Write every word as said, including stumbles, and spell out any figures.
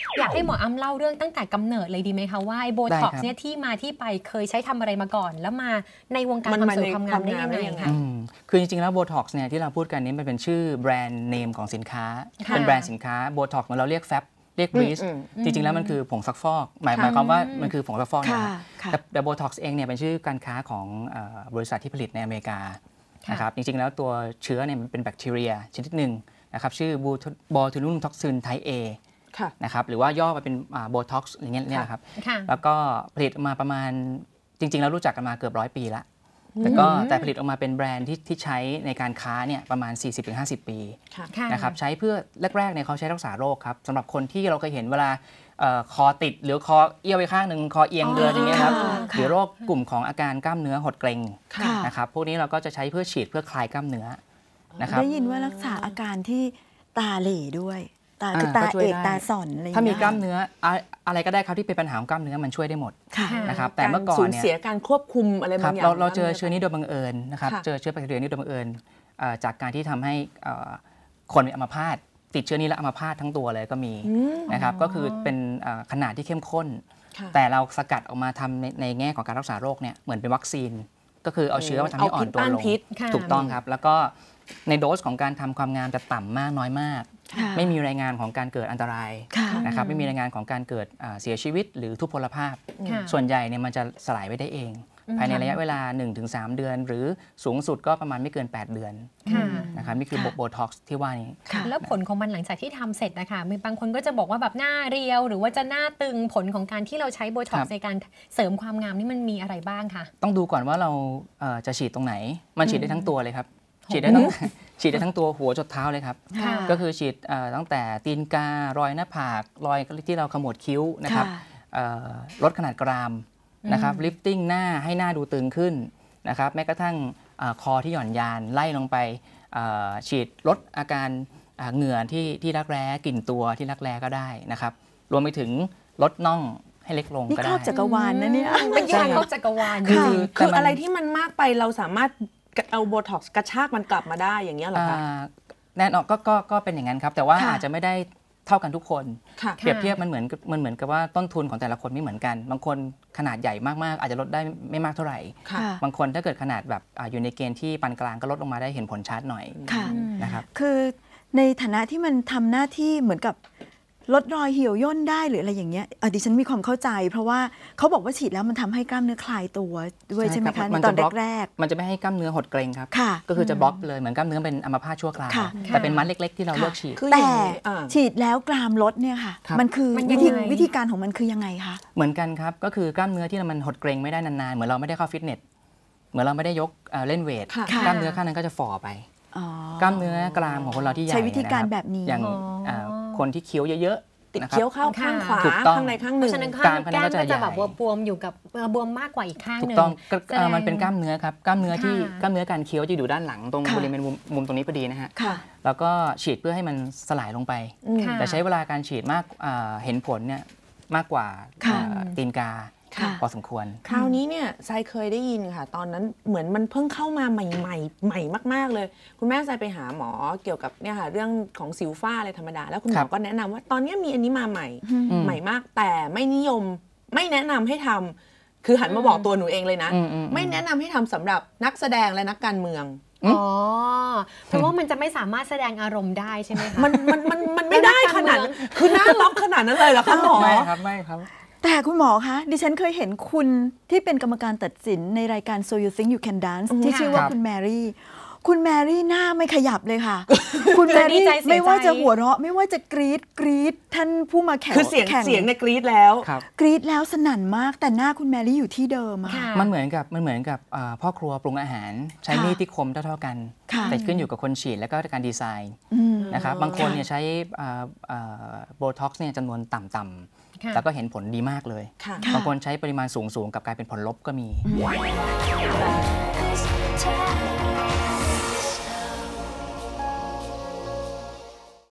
อยากให้หมออ้ำเล่าเรื่องตั้งแต่กำเนิดเลยดีไหมคะว่าไอ้โบท็อกซ์เนี่ยที่มาที่ไปเคยใช้ทำอะไรมาก่อนแล้วมาในวงการความสวยความงามได้ยังไงคะคือจริงๆแล้วโบท็อกซ์เนี่ยที่เราพูดกันนี้มันเป็นชื่อแบรนด์เนมของสินค้าเป็นแบรนด์สินค้าโบท็อกซ์เหมือนเราเรียกแฟบเรียกบรีสจริงๆแล้วมันคือผงซักฟอกหมายหมายความว่ามันคือผงซักฟอกนะแต่โบท็อกซ์เองเนี่ยเป็นชื่อการค้าของบริษัทที่ผลิตในอเมริกานะครับจริงๆแล้วตัวเชื้อเนี่ยมันเป็นแบคทีเรียชนิดหนึ่งนะครับชื่อบอทูลินุมท็อกซินไทป์ A นะครับหรือว่าย่อมาเป็นโบท็อกซ์อย่างเงี้ยเนี่ยนะครับแล้วก็ผลิตมาประมาณจริงๆแล้วรู้จักกันมาเกือบร้อยปีละแต่ก็แต่ผลิตออกมาเป็นแบรนด์ที่ที่ใช้ในการค้าเนี่ยประมาณ สี่สิบถึงห้าสิบ ปีนะครับใช้เพื่อแรกๆเนี่ยเขาใช้รักษาโรคครับสำหรับคนที่เราเคยเห็นเวลาคอติดหรือคอเอี้ยวไปข้างหนึ่งคอเอียงเดินอย่างเงี้ยครับหรือโรคกลุ่มของอาการกล้ามเนื้อหดเกร็งนะครับพวกนี้เราก็จะใช้เพื่อฉีดเพื่อคลายกล้ามเนื้อนะครับได้ยินว่ารักษาอาการที่ตาเหล่ด้วยตาคือตาเอกตาส่อนอะไรถ้ามีกล้ามเนื้ออะไรก็ได้ครับที่เป็นปัญหาของกล้ามเนื้อมันช่วยได้หมดนะครับแต่เมื่อก่อนเนี่ยสูญเสียการควบคุมอะไรบางอย่างเราเราเจอเชื้อนี้โดยบังเอิญนะครับเจอเชื้อแบคทีเรียนี้โดยบังเอิญจากการที่ทำให้คนมีอัมพาตติดเชื้อนี้แล้วอัมพาตทั้งตัวเลยก็มีนะครับก็คือเป็นขนาดที่เข้มข้นแต่เราสกัดออกมาทำในในแง่ของการรักษาโรคเนี่ยเหมือนเป็นวัคซีนก็คือเอาเชื้อมาทำให้อ่อนตัวลงถูกต้องครับแล้วก็ในโดสของการทำความงามจะต่ำมากน้อยมากไม่มีรายงานของการเกิดอันตรายนะครับไม่มีรายงานของการเกิดเสียชีวิตหรือทุพพลภาพส่วนใหญ่เนี่ยมันจะสลายไปได้เองภายในระยะเวลา หนึ่งถึงสาม เดือนหรือสูงสุดก็ประมาณไม่เกินแปดเดือนนะครับนี่คือโบท็อกซ์ที่ว่านี้แล้วผลของมันหลังจากที่ทำเสร็จนะคะมีบางคนก็จะบอกว่าแบบหน้าเรียวหรือว่าจะหน้าตึงผลของการที่เราใช้โบท็อกซ์ในการเสริมความงามนี่มันมีอะไรบ้างคะต้องดูก่อนว่าเราจะฉีดตรงไหนมันฉีดได้ทั้งตัวเลยครับฉีดได้ทั้งฉีดได้ทั้งตัวหัวจดเท้าเลยครับก็คือฉีดตั้งแต่ตีนการอยหน้าผากรอยที่เราขมวดคิ้วนะครับลดขนาดกรามนะครับลิฟติ้งหน้าให้หน้าดูตึงขึ้นนะครับแม้กระทั่งคอที่หย่อนยานไล่ลงไปฉีดลดอาการเหงื่อที่ที่รักแร้กลิ่นตัวที่รักแร้ก็ได้นะครับรวมไปถึงลดน่องให้เล็กลงก็ได้นี่ครอบจักรวาลนะเนี่ยเป็นการครอบจักรวาลคือคืออะไรที่มันมากไปเราสามารถเอาโบท็อกซ์กระชากมันกลับมาได้อย่างเงี้ยหรอคะแน่นอนก็ก็ก็เป็นอย่างนั้นครับแต่ว่าอาจจะไม่ได้เท่ากันทุกคนเปรียบเทียบมันเหมือนมันเหมือนกับว่าต้นทุนของแต่ละคนไม่เหมือนกันบางคนขนาดใหญ่มากๆอาจจะลดได้ไม่มากเท่าไหร่บางคนถ้าเกิดขนาดแบบอยู่ในเกณฑ์ที่ปานกลางก็ลดลงมาได้เห็นผลชัดหน่อยนะครับคือในฐานะที่มันทำหน้าที่เหมือนกับลดรอยเหี่ยวย่นได้หรืออะไรอย่างเงี้ยดิฉันมีความเข้าใจเพราะว่าเขาบอกว่าฉีดแล้วมันทำให้กล้ามเนื้อคลายตัวด้วยใช่ไหมคะในตอนแรกๆมันจะไม่ให้กล้ามเนื้อหดเกร็งครับก็คือจะบล็อกเลยเหมือนกล้ามเนื้อเป็นอัมพาตชั่วคราวแต่เป็นมัดเล็กๆที่เราเลือกฉีดแต่ฉีดแล้วกรามลดเนี่ยค่ะมันคือวิธีวิธีการของมันคือยังไงคะเหมือนกันครับก็คือกล้ามเนื้อที่มันหดเกร็งไม่ได้นานๆเหมือนเราไม่ได้เข้าฟิตเนสเหมือนเราไม่ได้ยกเล่นเวทกล้ามเนื้อข้างนั้นก็จะฝ่อไปกล้ามเนื้อกรามของคนเราที่ใหญ่ใช้วิธีการแบบนี้อย่างคนที่เคี้ยวเยอะติดเคี้ยวเข้าข้างขวาข้างในข้างหนึ่งกล้ามก็จะแบบบวมอยู่กับบวมมากกว่าอีกข้างนึงถูกต้องมันเป็นกล้ามเนื้อครับกล้ามเนื้อที่กล้ามเนื้อการเคี้ยวจะอยู่ด้านหลังตรงบริเวณมุมตรงนี้พอดีนะฮะแล้วก็ฉีดเพื่อให้มันสลายลงไปแต่ใช้เวลาการฉีดมากเห็นผลเนี่ยมากกว่าตีนกาพอสมควรคราวนี้เนี่ยทรายเคยได้ยินค่ะตอนนั้นเหมือนมันเพิ่งเข้ามาใหม่ๆใหม่มากๆเลยคุณแม่ทรายไปหาหมอเกี่ยวกับเนี่ยค่ะเรื่องของสิวฝ้าอะไรธรรมดาแล้วคุณหมอก็แนะนำว่าตอนนี้มีอันนี้มาใหม่ใหม่มากแต่ไม่นิยมไม่แนะนำให้ทำคือหันมาบอกตัวหนูเองเลยนะไม่แนะนำให้ทำสำหรับนักแสดงและนักการเมืองอ๋อเพราะว่ามันจะไม่สามารถแสดงอารมณ์ได้ใช่ไหมคะมันมันมันมันไม่ได้ขนาดนั้นคือหน้าล็อกขนาดนั้นเลยเหรอคะหมอไม่ครับไม่ครับแต่คุณหมอคะดิฉันเคยเห็นคุณที่เป็นกรรมการตัดสินในรายการ So You Think You Can Dance ที่ชื่อว่าคุณแมรี่คุณแมรี่หน้าไม่ขยับเลยค่ะคุณแมรี่ไม่ว่าจะหัวเราะไม่ว่าจะกรี๊ดกรี๊ดท่านผู้มาแข่งคือเสียงเสียงในกรี๊ดแล้วกรี๊ดแล้วสนั่นมากแต่หน้าคุณแมรี่อยู่ที่เดิมค่ะมันเหมือนกับมันเหมือนกับพ่อครัวปรุงอาหารใช้มีดที่คมเท่าๆกันแต่ขึ้นอยู่กับคนฉีดแล้วก็การดีไซน์นะครับบางคนเนี่ยใช้โบท็อกซ์เนี่ยจำนวนต่ำๆแล้วก็เห็นผลดีมากเลยบางคนใช้ปริมาณสูงๆกับกลายเป็นผลลบก็มี